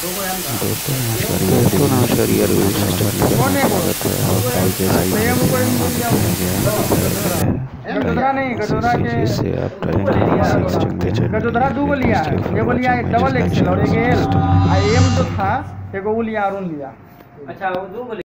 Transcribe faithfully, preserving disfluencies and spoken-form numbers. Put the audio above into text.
दोस्तों नमस्कार दोस्तों नमस्कार यार सिस्टम में स्वागत है। और आज जैसे कि हम आपको से आप ट्रेनिंग सीख सकते हैं। गजोदरा दू गो लिया है, एगो लिया है डबल एक्सेल और एक एल, आ एम जो था एगो वो लिया अरुण लिया। अच्छा वो दो